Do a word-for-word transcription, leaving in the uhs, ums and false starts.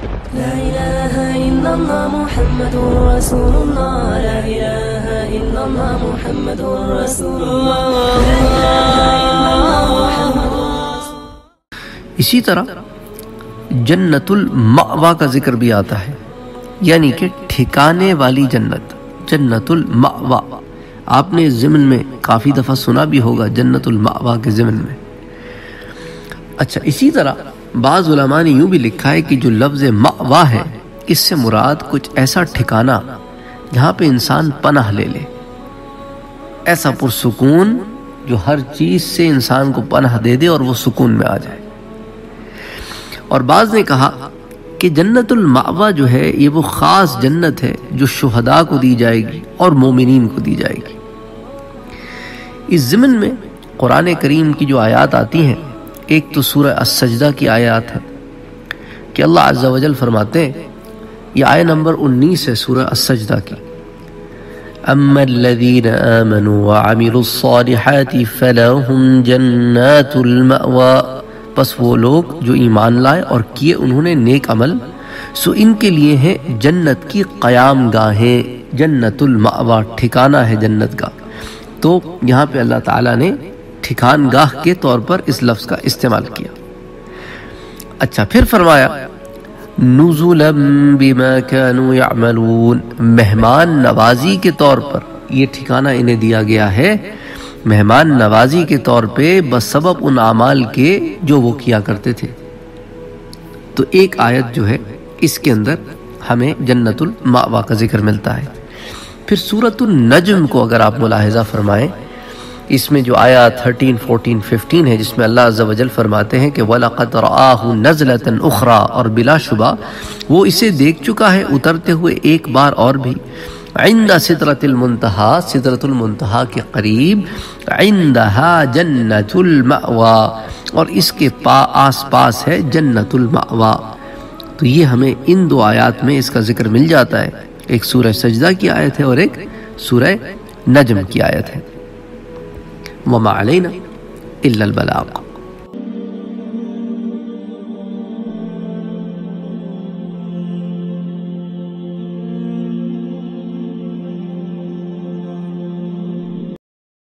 لا إله إلا الله محمد رسول الله لا إله إلا الله محمد رسول الله لا إله إلا الله محمد رسول. اسی طرح جنت المأوا کا ذکر بھی آتا ہے، یعنی کہ ٹھکانے والی جنت، جنت المأوا. آپ نے ضمن میں کافی دفعہ سنا بھی ہوگا جنت المأوا کے ضمن میں. اچھا، اسی طرح بعض علماء نے یوں بھی لکھا ہے کہ جو لفظ مأوا ہے اس سے مراد کچھ ایسا ٹھکانہ جہاں پہ انسان پناہ لے لے، ایسا پرسکون جو ہر چیز سے انسان کو پناہ دے دے اور وہ سکون میں آ جائے. اور بعض نے کہا کہ جنت المأوا جو ہے یہ وہ خاص جنت ہے جو شہداء کو دی جائے گی اور مومنین کو دی جائے گی. اس ضمن میں قرآن کریم کی جو آیات آتی ہیں، ایک تو سورہ السجدہ کی آیات ہے کہ اللہ عز و جل فرماتے ہیں، یہ آیت نمبر انیس ہے سورہ السجدہ کی، اما الذین آمنوا وعملوا الصالحات فلہم جنات المأوا. پس وہ لوگ جو ایمان لائے اور کیے انہوں نے نیک عمل، سو ان کے لیے ہیں جنت کی قیام گاہیں، جنت المأوا ٹھکانہ ہے جنت کا. تو یہاں پہ اللہ تعالیٰ نے ٹھکان گاہ کے طور پر اس لفظ کا استعمال کیا. اچھا، پھر فرمایا نزلا بما كانوا يعملون، مہمان نوازی کے طور پر یہ ٹھکانہ انہیں دیا گیا ہے، مہمان نوازی کے طور پہ بسبب ان اعمال کے جو وہ کیا کرتے تھے. تو ایک آیت جو ہے اس کے اندر ہمیں جنت المأوا کا ذکر ملتا ہے. پھر سورۃ النجم کو اگر آپ ملاحظہ فرمائیں، اس میں جو آیات تھرٹین فورٹین ففٹین ہے جس میں اللہ عز و جل فرماتے ہیں کہ وَلَقَدْ رَآهُ نَزْلَةً أُخْرَى، اور بلا شبہ وہ اسے دیکھ چکا ہے اترتے ہوئے ایک بار اور بھی، عند سدرۃ المنتہا، سدرۃ المنتہا کے قریب، عندہا جنت المأوا، اور اس کے پا آس پاس ہے جنت المأوا. تو یہ ہمیں ان دو آیات میں اس کا ذکر مل جاتا ہے، ایک سورہ سجدہ کی آیت ہے اور ایک سورہ نجم کی آیت ہے. وما علینا الا البلاغ.